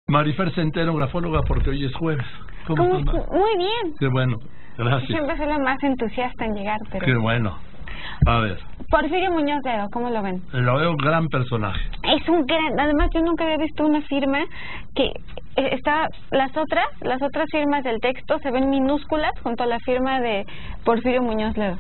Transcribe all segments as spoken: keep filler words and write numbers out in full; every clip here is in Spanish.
Marifer Centeno, grafóloga, porque hoy es jueves. ¿Cómo ¿Cómo estás? Muy bien. Qué bueno, gracias. Siempre soy la más entusiasta en llegar, pero... Qué bueno. A ver. Porfirio Muñoz Ledo, ¿cómo lo ven? Lo veo un gran personaje. Es un gran... Además, yo nunca había visto una firma que está... Las otras, las otras firmas del texto se ven minúsculas junto a la firma de Porfirio Muñoz Ledo.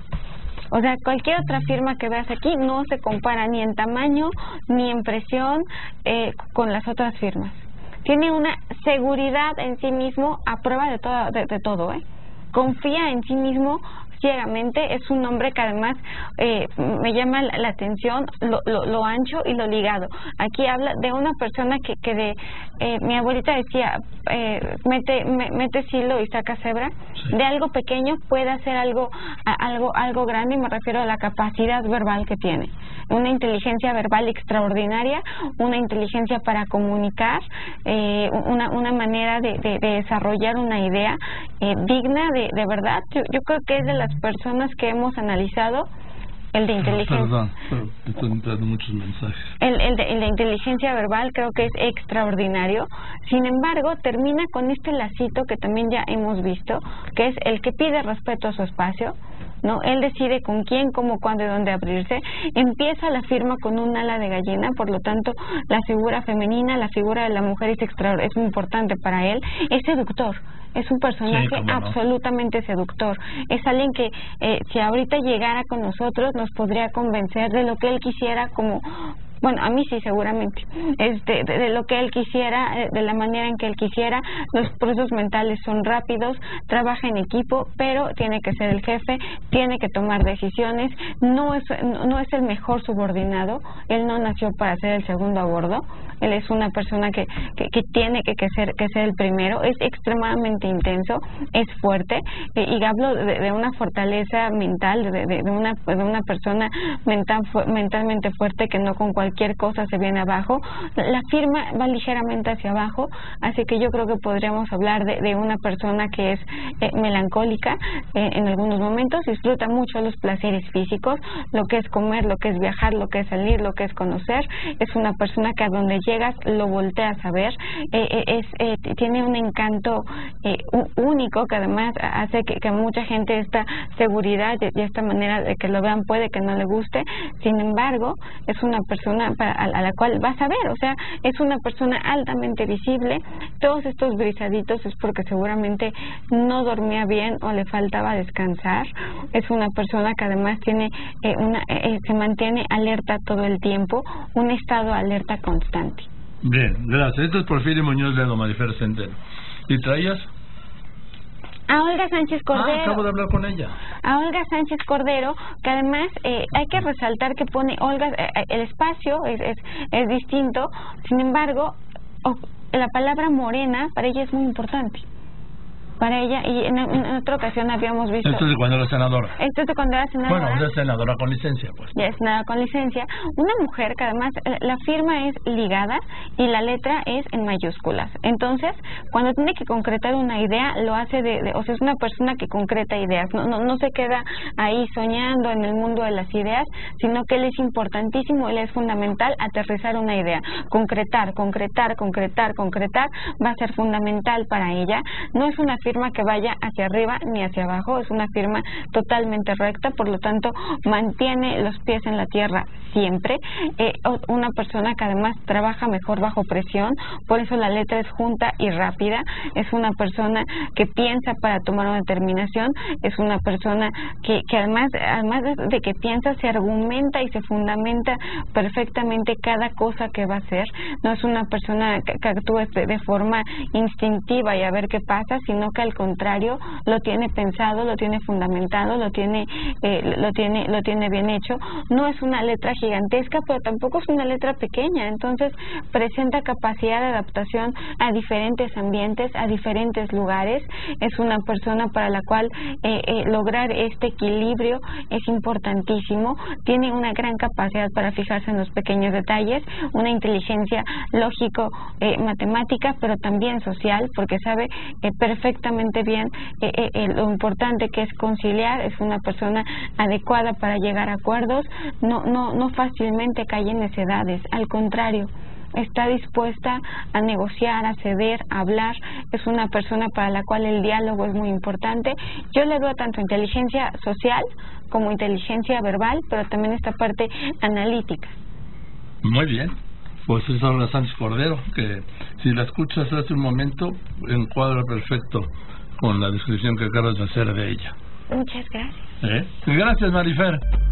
O sea, cualquier otra firma que veas aquí no se compara ni en tamaño ni en presión eh, con las otras firmas. Tiene una seguridad en sí mismo a prueba de todo, de, de todo, ¿eh? Confía en sí mismo ciegamente. Es un hombre que además eh, me llama la, la atención lo, lo, lo ancho y lo ligado. Aquí habla de una persona que, que de eh, mi abuelita decía eh, mete me, mete hilo y saca cebra. Sí. De algo pequeño puede hacer algo a, algo algo grande, y me refiero a la capacidad verbal que tiene. Una inteligencia verbal extraordinaria, una inteligencia para comunicar, eh, una una manera de, de, de desarrollar una idea eh, digna de, de verdad. Yo, yo creo que es de las personas que hemos analizado el de inteligencia. Perdón, perdón, estoy entrando muchos mensajes. El, el, de, el de inteligencia verbal creo que es extraordinario. Sin embargo, termina con este lacito que también ya hemos visto, que es el que pide respeto a su espacio, ¿no? Él decide con quién, cómo, cuándo y dónde abrirse. Empieza la firma con un ala de gallina, por lo tanto, la figura femenina, la figura de la mujer es extraordinaria, es muy importante para él. Es seductor. Es un personaje sí, no. absolutamente seductor. Es alguien que eh, si ahorita llegara con nosotros nos podría convencer de lo que él quisiera, como... Bueno, a mí sí, seguramente. Este, de, de lo que él quisiera, de la manera en que él quisiera. Los procesos mentales son rápidos, trabaja en equipo, pero tiene que ser el jefe, tiene que tomar decisiones. No es, no es el mejor subordinado. Él no nació para ser el segundo a bordo. Él es una persona que, que, que tiene que, que, ser, que ser el primero. Es extremadamente intenso, es fuerte. Eh, y hablo de, de una fortaleza mental, de, de, de, una, de una persona mental, fu mentalmente fuerte que no con cualquier cualquier cosa se viene abajo. La firma va ligeramente hacia abajo, así que yo creo que podríamos hablar de, de una persona que es eh, melancólica eh, en algunos momentos, disfruta mucho los placeres físicos, lo que es comer, lo que es viajar, lo que es salir, lo que es conocer. Es una persona que a donde llegas lo volteas a ver. Eh, eh, es, eh, tiene un encanto eh, único que además hace que, que mucha gente esta seguridad y esta manera de que lo vean puede que no le guste. Sin embargo, es una persona Para, a, a la cual vas a ver, o sea, es una persona altamente visible. Todos estos brisaditos es porque seguramente no dormía bien o le faltaba descansar. Es una persona que además tiene eh, una eh, se mantiene alerta todo el tiempo, un estado de alerta constante. Bien, gracias. Esto es Porfirio Muñoz Ledo, Marifer Centeno. ¿Y traías? A Olga Sánchez Cordero. Ah, acabo de hablar con ella. A Olga Sánchez Cordero, que además eh, hay que resaltar que pone Olga, eh, el espacio es, es, es distinto. Sin embargo, oh, la palabra morena para ella es muy importante. Para ella, y en, en otra ocasión habíamos visto... Esto es de cuando era senadora. Esto es de cuando era senadora. Bueno, es senadora con licencia, pues. Ya es senadora con licencia. Una mujer que además la firma es ligada y la letra es en mayúsculas. Entonces, cuando tiene que concretar una idea, lo hace de... de o sea, es una persona que concreta ideas. No, no, no se queda ahí soñando en el mundo de las ideas, sino que él es importantísimo, él es fundamental aterrizar una idea. Concretar, concretar, concretar, concretar va a ser fundamental para ella. No es una firma firma que vaya hacia arriba ni hacia abajo, es una firma totalmente recta, por lo tanto mantiene los pies en la tierra siempre. Eh, una persona que además trabaja mejor bajo presión, por eso la letra es junta y rápida. Es una persona que piensa para tomar una determinación, es una persona que, que además además de que piensa, se argumenta y se fundamenta perfectamente cada cosa que va a hacer. No es una persona que, que actúe de forma instintiva y a ver qué pasa, sino que al contrario lo tiene pensado, lo tiene fundamentado, lo tiene eh, lo tiene lo tiene bien hecho. No es una letra gigantesca, pero tampoco es una letra pequeña. Entonces presenta capacidad de adaptación a diferentes ambientes, a diferentes lugares. Es una persona para la cual eh, eh, lograr este equilibrio es importantísimo. Tiene una gran capacidad para fijarse en los pequeños detalles, una inteligencia lógico eh, matemática, pero también social, porque sabe eh, perfectamente bien eh, eh, lo importante que es conciliar. Es una persona adecuada para llegar a acuerdos. No, no, no fácilmente cae en necedades, al contrario. está dispuesta a negociar, a ceder, a hablar. Es una persona para la cual el diálogo es muy importante. Yo le veo tanto inteligencia social como inteligencia verbal, pero también esta parte analítica. Muy bien. Pues es Olga Sánchez Cordero, que si la escuchas hace un momento, encuadra perfecto con la descripción que acabas de hacer de ella. Muchas gracias. ¿Eh? Gracias, Marifer.